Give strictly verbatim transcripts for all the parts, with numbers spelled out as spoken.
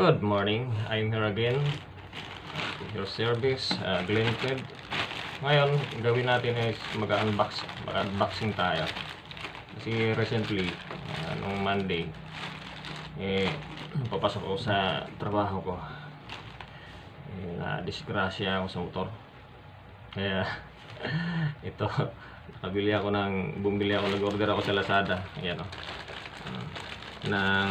Good morning, I'm here again your service, uh, Glenn Ted. Ngayon, gawin natin is mag-unbox, mag-unboxing tayo. Kasi recently, uh, nung Monday, eh, papasok ako sa trabaho ko. Eh, na-disgrasya ako sa motor. Kaya, ito, nakabili ako ng, bumili ako, nag-order ako sa Lazada. Ayan o. Uh, ng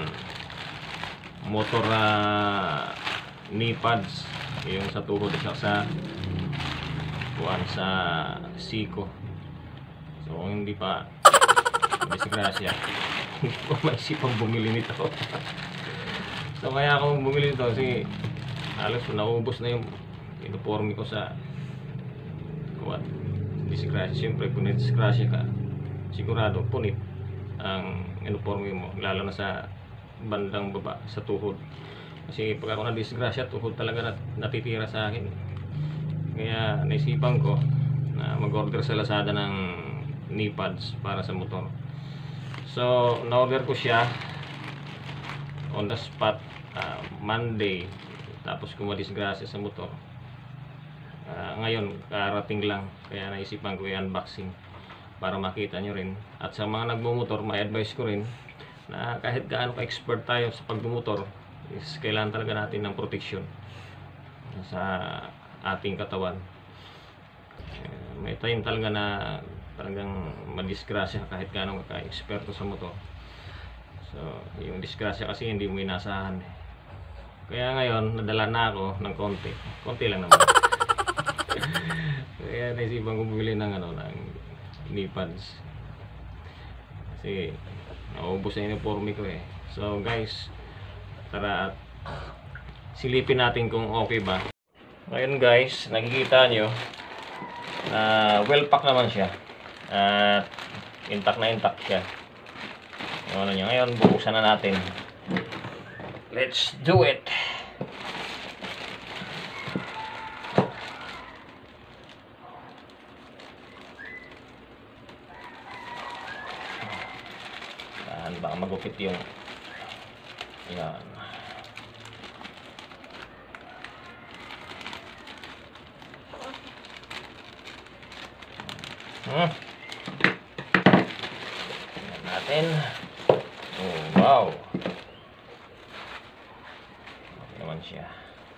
motor uh, knee pads, yung sa tuhod at sa kuwan sa siko. So kung hindi pa disgrasya, hindi ko maisipang bumili nito. So kaya akong bumili nito kasi halos naubos na yung uniforme ko sa kuwan disgrasya. Siyempre kung disgrasya ka, sigurado punit ang uniforme mo, lalo na sa bandang baba sa tuhod. Kasi pag ako na-disgrasya, tuhod talaga nat natitira sa akin. Kaya naisipan ko na mag-order sa Lazada ng knee pads para sa motor. So na-order ko siya on the spot uh, Monday. Tapos kung ma-disgrasya sa motor, uh, ngayon karating lang. Kaya naisipan ko i-unboxing para makita nyo rin. At sa mga nagmumotor, may advice ko rin na kahit gaano ka-expert tayo sa pagmumotor, is kailangan talaga natin ng protection sa ating katawan. May time talaga na talagang madisgrasya kahit gaano ka-eksperto sa motor. So yung disgrasya kasi hindi mo inasahan. Kaya ngayon nadala na ako ng konti konti lang naman. Kaya naisipan ko bumili ng ano, ng knee pads kasi naubos na yung uniforme ko eh. So guys, tara at silipin natin kung okay ba. Ngayon guys, nakikita nyo na well pack naman siya at intact na intact siya yung ano niya. Ngayon bubuksan na natin. Let's do it. Baka magupit yung yan. Hmm. Yan natin. Oh, wow. Okay naman siya.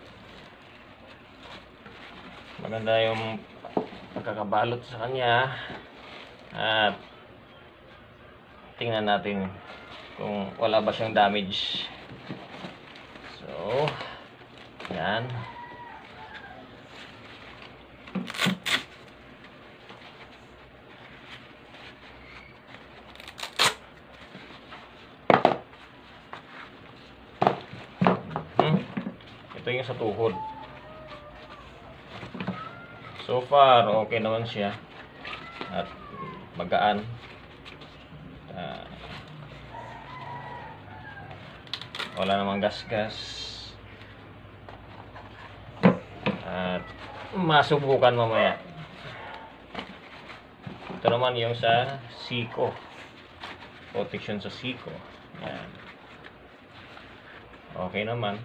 Maganda yung pagkakabalot sa kanya. At tingnan natin kung wala ba siyang damage. So, yan. Hmm. Ito yung sa tuhod. So far, okay naman siya. At magaan. Uh, wala namang gas-gas at masubukan mamaya. Ito naman yung sa siko, protection sa siko. Yan. Okay naman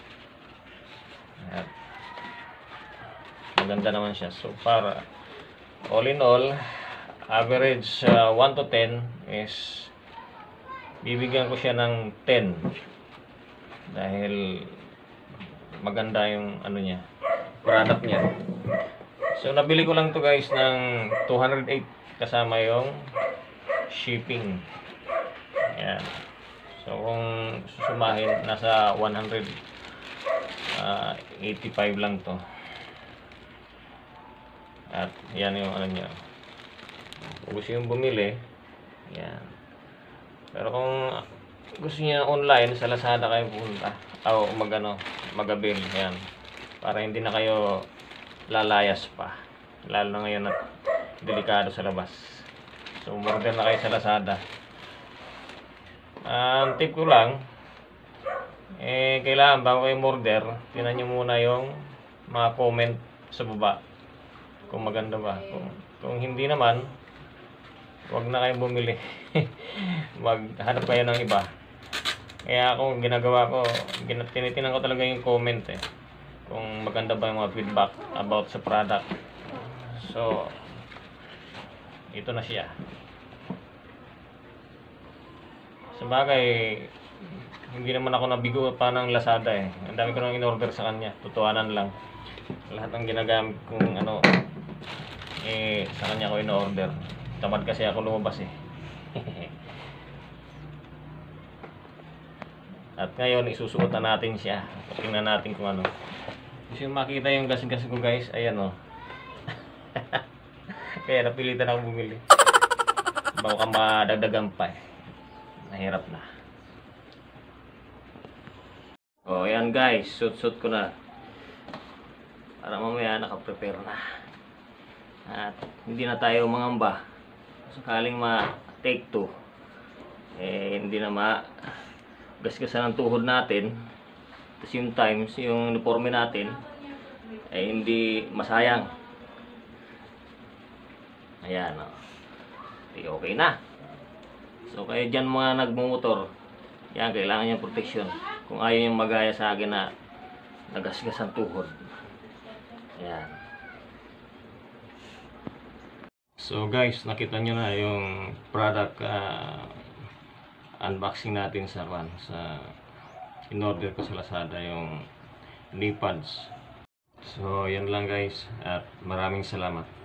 at maganda naman siya. So para all in all, average uh, one to ten is bibigyan ko siya ng ten dahil maganda yung ano niya, product niya. So nabili ko lang to guys ng two hundred eight kasama yung shipping. Ayan. So kung susumahin, nasa one hundred eighty-five lang to. At yan yung ano niya. Kung gusto yung bumili, yan. Pero kung gusto niya online, sa Lazada kayo pupunta o magano, magabil, yan. Para hindi na kayo lalayas pa. Lalo na ngayon at delikado sa labas. So, order na kayo sa Lazada. Ang uh, tip ko lang, eh, kailangan bago kayo order, tingnan nyo muna yung mga comment sa baba. Kung maganda ba. Kung, kung hindi naman, huwag na kayong bumili. Maghanap kayo ng iba. Kaya ako ginagawa ko, gina- tinitinan ko talaga yung comment eh. Kung maganda ba yung mga feedback about sa product. So, ito na siya. Sabagay, hindi naman ako nabigo pa ng Lazada eh. Ang dami ko nang in-order sa kanya. Tutuanan lang. Lahat ng ginagamit kong ano, eh, sa kanya ko in-order. Tamad kasi ako lumabas eh. At ngayon, isusuot na natin siya. Tingnan natin kung ano. Gusto yung makita yung gas-gas ko guys. Ayan o. Oh. Kaya napilitan ako bumili. Baka madagdagan pa eh. Nahirap na. O, oh, ayan guys. Suit-suit ko na. Para mamaya nakaprepare na. At hindi na tayo mangamba. Sakaling ma-take two. Eh, hindi na ma- gasgasan ang tuhod natin. At the same time, yung uniforme natin ay hindi masayang. Ayan, o. Okay, okay na. So, kaya dyan mga nagmumotor, yan, kailangan yung protection. Kung ayaw yung magaya sa akin na nagasgas ang tuhod. Ayan. So guys, nakita nyo na yung product uh, unboxing natin sa kan sa in-order ko sa Lazada, yung knee pads. So yan lang guys, at maraming salamat.